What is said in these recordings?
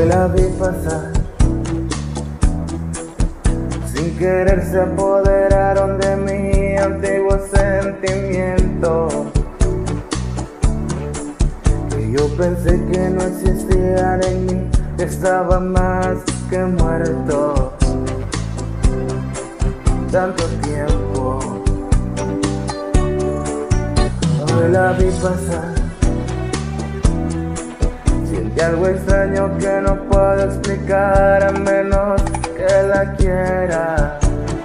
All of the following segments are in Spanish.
la vi pasar, sin querer se apoderaron de mi antiguo sentimiento, que yo pensé que no existían en mí, que estaba más que muerto. Tanto tiempo, hoy la vi pasar, siente algo extraño que no puedo explicar a menos que la quiera,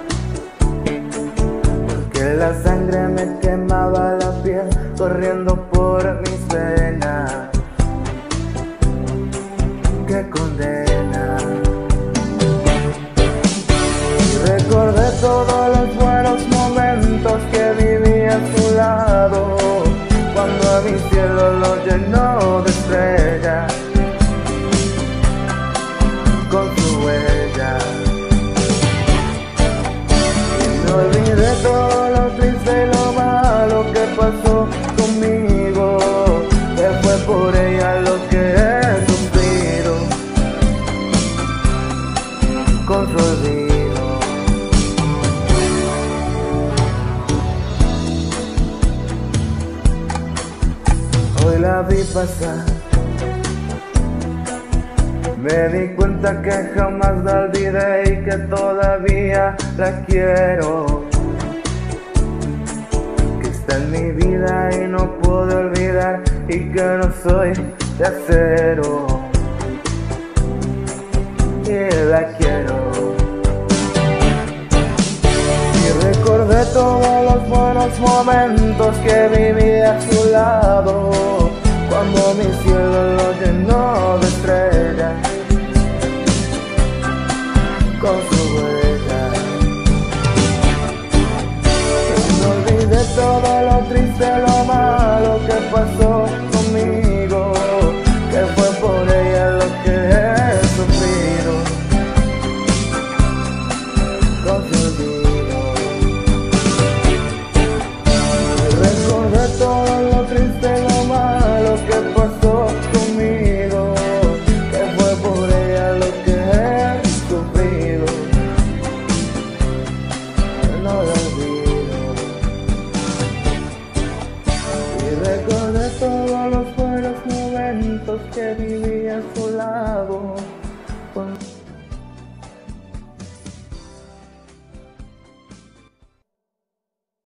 porque la sangre me quemaba la piel corriendo por mis venas. ¡Qué condena! Y recordé todos los buenos momentos que viví a su lado, cuando a mi cielo lo llenó de estrellas con su huella. Y no olvidé todo lo triste y lo malo que pasó conmigo, que fue por ella lo que he sufrido con su olvido. Hoy la vi pasar, me di cuenta que jamás la olvidé y que todavía la quiero, que está en mi vida y no puedo olvidar, y que no soy de acero, y la quiero. Y recordé todos los buenos momentos que viví a su lado, cuando mi cielo lo llenó de estrellas con su huella. Y no olvidé todo lo triste, lo malo que pasó conmigo, que fue por ella lo que he sufrido con su olvido. Y recordé todo lo triste, lo malo que pasó conmigo, que fue por ella lo que he sufrido, no lo olvido. Y recordé todos los buenos momentos que viví a su lado,